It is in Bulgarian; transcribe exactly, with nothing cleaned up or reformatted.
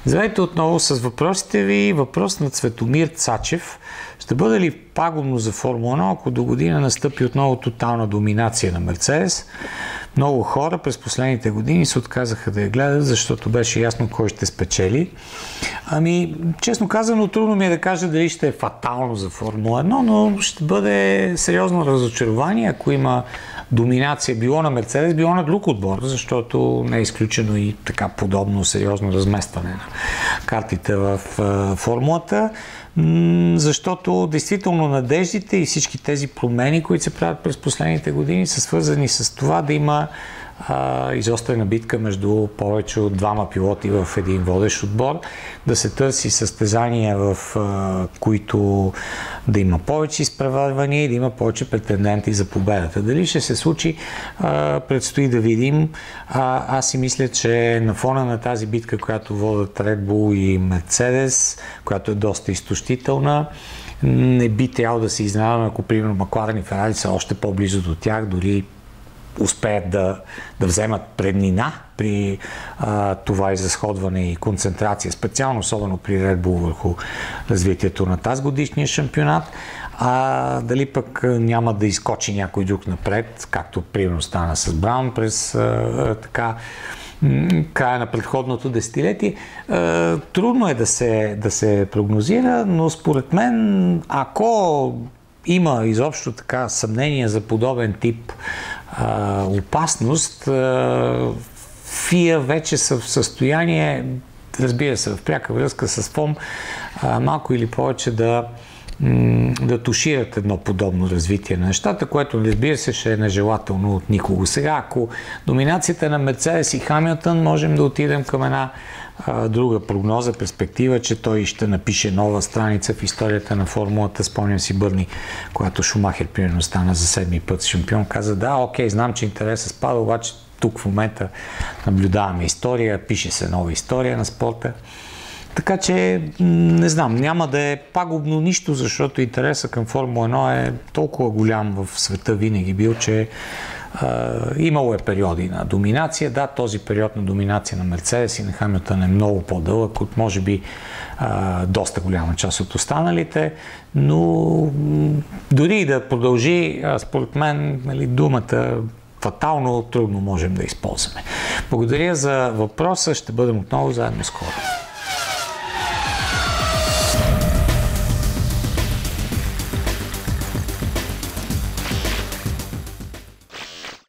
Здравейте отново с въпросите ви. Въпрос на Цветомир Цачев. Ще бъде ли пагубно за Формула едно, ако до година настъпи отново тотална доминация на Мерцедес? Много хора през последните години се отказаха да я гледат, защото беше ясно кой ще спечели. Ами, честно казано, трудно ми е да кажа дали ще е фатално за Формула едно, но ще бъде сериозно разочарование, ако има доминация било на Мерцедес, било на друг отбор, защото не е изключено и така подобно сериозно разместване на картите в формулата, защото действително надеждите и всички тези промени, които се правят през последните години, са свързани с това да има а, изострена битка между повече от двама пилоти в един водещ отбор, да се търси състезания, в а, които да има повече изпреварвания и да има повече претенденти за победата. Дали ще се случи, а, предстои да видим. А, аз си мисля, че на фона на тази битка, която водят Red Bull и Мерцедес, която е доста изтощителна, не би трябвало да се изненадаме, ако примерно Макларен и Ферари са още по-близо до тях, дори успеят да, да вземат преднина при а, това изразходване и концентрация, специално, особено при Red Bull върху развитието на тази годишния шампионат. А дали пък няма да изкочи някой друг напред, както примерно стана с Браун през а, така края на предходното десетилетие. А, трудно е да се, да се прогнозира, но според мен, ако има изобщо така съмнение за подобен тип а, опасност, а, ФИА вече са в състояние, разбира се, в пряка връзка с ФОМ, а, малко или повече да, да тушират едно подобно развитие на нещата, което, разбира се, ще е нежелателно от никого. Сега, ако доминацията на Мерцедес и Хамилтън, можем да отидем към една а, друга прогноза, перспектива, че той ще напише нова страница в историята на формулата. Спомням си Бърни, когато Шумахер примерно стана за седми път шампион, каза: да, окей, знам, че интересът спада, обаче тук в момента наблюдаваме история, пише се нова история на спорта. Така че, не знам, няма да е пагубно нищо, защото интересът към Формула едно е толкова голям в света винаги бил, че е, имало е периоди на доминация. Да, този период на доминация на Мерцедес и на Хамилтън е много по-дълъг от, може би, е, доста голяма част от останалите, но дори да продължи, според мен, нали, думата фатално трудно можем да използваме. Благодаря за въпроса, ще бъдем отново заедно скоро.